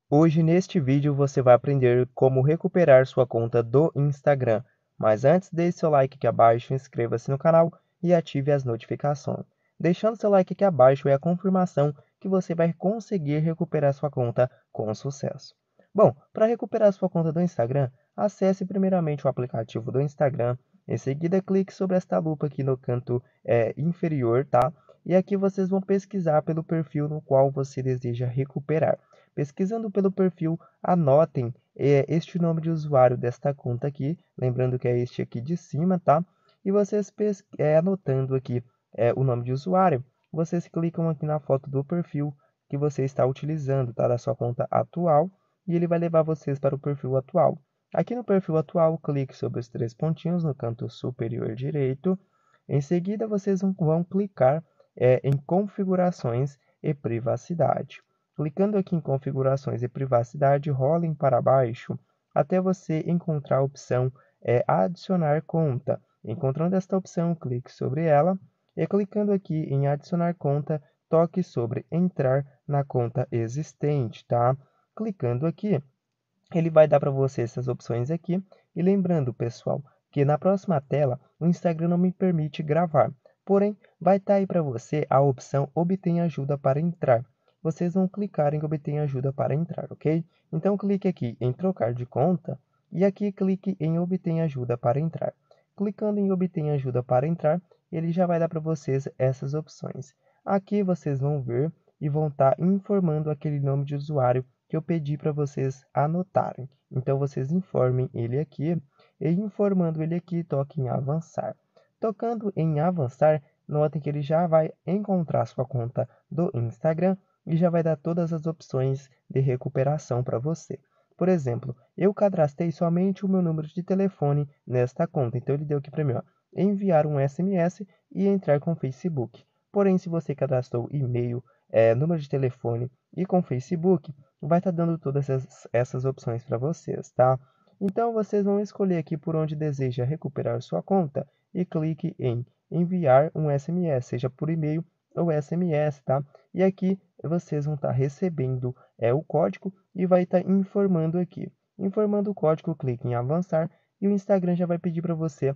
Hoje neste vídeo você vai aprender como recuperar sua conta do Instagram. Mas antes, deixe seu like aqui abaixo, inscreva-se no canal e ative as notificações. Deixando seu like aqui abaixo é a confirmação que você vai conseguir recuperar sua conta com sucesso. Bom, para recuperar sua conta do Instagram, acesse primeiramente o aplicativo do Instagram. Em seguida, clique sobre esta lupa aqui no canto inferior, tá? E aqui vocês vão pesquisar pelo perfil no qual você deseja recuperar. Pesquisando pelo perfil, anotem este nome de usuário desta conta aqui, lembrando que é este aqui de cima, tá? E vocês anotando aqui o nome de usuário, vocês clicam aqui na foto do perfil que você está utilizando, tá? Da sua conta atual, e ele vai levar vocês para o perfil atual. Aqui no perfil atual, clique sobre os três pontinhos no canto superior direito. Em seguida, vocês vão clicar em configurações e privacidade. Clicando aqui em configurações e privacidade, rolem para baixo até você encontrar a opção adicionar conta. Encontrando esta opção, clique sobre ela e clicando aqui em adicionar conta, toque sobre entrar na conta existente, tá? Clicando aqui, ele vai dar para você essas opções aqui. E lembrando, pessoal, que na próxima tela o Instagram não me permite gravar. Porém, vai estar aí para você a opção obter ajuda para entrar. Vocês vão clicar em obter ajuda para entrar, ok? Então clique aqui em trocar de conta e aqui clique em obter ajuda para entrar. Clicando em obter ajuda para entrar, ele já vai dar para vocês essas opções. Aqui vocês vão ver e vão estar informando aquele nome de usuário que eu pedi para vocês anotarem. Então, vocês informem ele aqui e informando ele aqui, toque em avançar. Tocando em avançar, notem que ele já vai encontrar sua conta do Instagram e já vai dar todas as opções de recuperação para você. Por exemplo, eu cadastrei somente o meu número de telefone nesta conta. Então, ele deu aqui para mim, ó, enviar um SMS e entrar com o Facebook. Porém, se você cadastrou e-mail, número de telefone e com Facebook, vai estar dando todas essas opções para vocês, tá? Então, vocês vão escolher aqui por onde deseja recuperar sua conta e clique em enviar um SMS, seja por e-mail ou SMS, tá? E aqui vocês vão estar recebendo o código e vai estar informando aqui. Informando o código, clique em avançar e o Instagram já vai pedir para você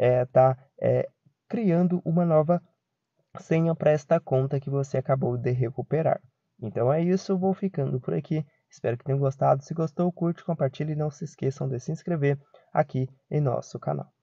criando uma nova senha para esta conta que você acabou de recuperar. Então é isso, eu vou ficando por aqui. Espero que tenham gostado. Se gostou, curte, compartilhe e não se esqueçam de se inscrever aqui em nosso canal.